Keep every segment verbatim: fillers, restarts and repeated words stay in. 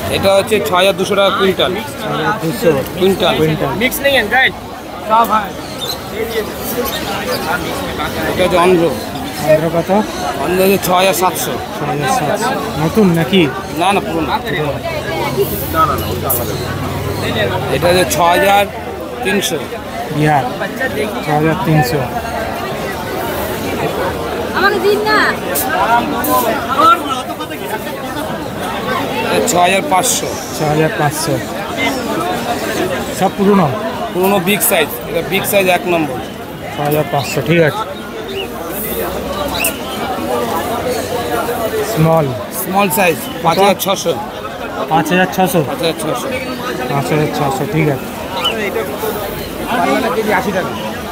এটা হচ্ছে ছ হাজার দুশো টাকা কুইন্টাল। দুশো কুইন্টাল কুইন্টাল মিক্স নেই গাইড সব হয়। এটা হচ্ছে অন্ধ্র। অন্ধ্র কত? অন্ধ্র হচ্ছে ছ হাজার সাতশো। ছ হাজার সাতশো নতুন নাকি? না না পুরোনো। এটা হচ্ছে ছ হাজার তিনশো। বিহার ছ হাজার তিনশো। ছ হাজার পাঁচশো। ছ হাজার পাঁচশো সব পুরনো পুরোনো বিগ সাইজ। এটা বিগ সাইজ এক নম্বর। ছ হাজার পাঁচশো ঠিক আছে। স্মল স্মল সাইজ পাঁচ হাজার ছশো। পাঁচ হাজার ছশো পাঁচ হাজার ছশো। পাঁচ হাজার ছশো ঠিক আছে। কেজি আশি টাকা।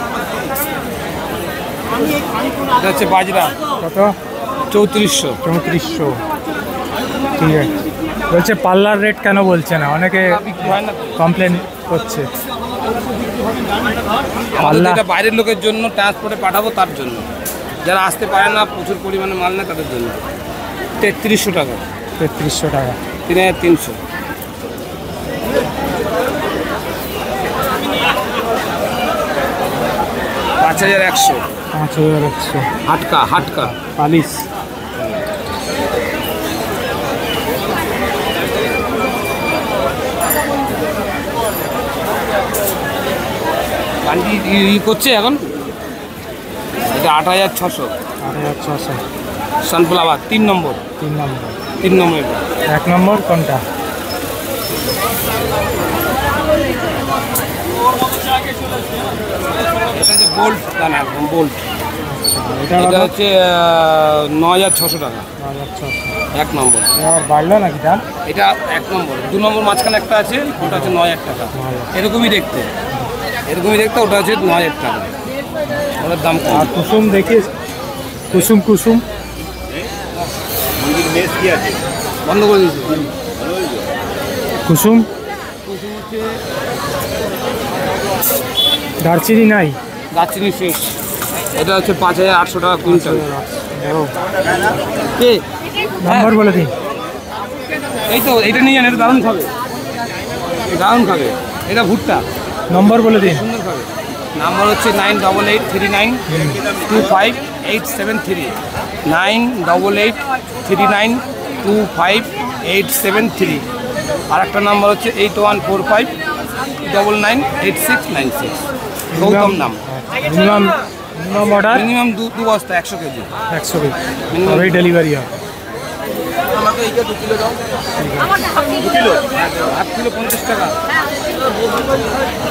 এটা হচ্ছে বাজরা কত? চৌত্রিশশো। চৌত্রিশশো ঠিক আছে। বলছে পাল্লার রেট কেন বলছে না? অনেকে বিক্রি হয় না কমপ্লেন করছে। আমাদের এটা বাইরের লোকের জন্য ট্রান্সপোর্টে পাঠাবো, তার জন্য যারা আসতে পারে না, প্রচুর পরিমাণে মাল নেয় তাদের জন্য। তেত্রিশশো টাকা। তেত্রিশশো টাকা। তিন হাজার তিনশো। পাঁচ হাজার একশো। পাঁচ হাজার একশো। হাটকা হাটকা পালিশ গানটি ই করছে এখন। এটা আট হাজার ছশো। আট হাজার ছশো। সানফ্লাওয়ার তিন নম্বর। তিন নম্বর। তিন নম্বর এটা। এক নম্বর কোনটা? এটা হচ্ছে বোল্ট দানা, একদম বোল্ট। এটা এটা হচ্ছে ন হাজার ছশো টাকা। হাজার ছশো এক নম্বর। এবার বাড়লো নাকি দাম? এটা এক নম্বর। দু নম্বর মাঝখানে একটা আছে, ওটা হচ্ছে ন হাজার টাকা। এরকমই দেখতে, এরকমই দেখতে। ওটা হচ্ছে ন হাজার টাকা। ওটার দাম কম। আর কুসুম দেখি, কুসুম কুসুম বন্ধ করে দিয়েছি। কুসুম দারচিনি নাই? দারচিনি শেষ। এটা হচ্ছে পাঁচ হাজার আটশো টাকা কুইন্টাল। কে নম্বর বলে দিন। এই তো এটা নিয়ে যান, এটা দারুণ খাবে, দারুণ খাবে। এটা ভুট্টা। নম্বর বলে দিন। সুন্দর খাবে। নাম্বার হচ্ছে nine double eight three nine two five eight seven three. Nine double eight three nine two five eight seven three. আর একটা নাম্বার হচ্ছে eight one four five double nine eight six nine six. Gautam নাম। Minimum minimum order minimum দু দু বস্তা একশো KG. একশো KG তবেই ডেলিভারি হয়। আমাকে এইটা দু কিলো দাও। দু কিলো আট কিলো পঞ্চাশ টাকা।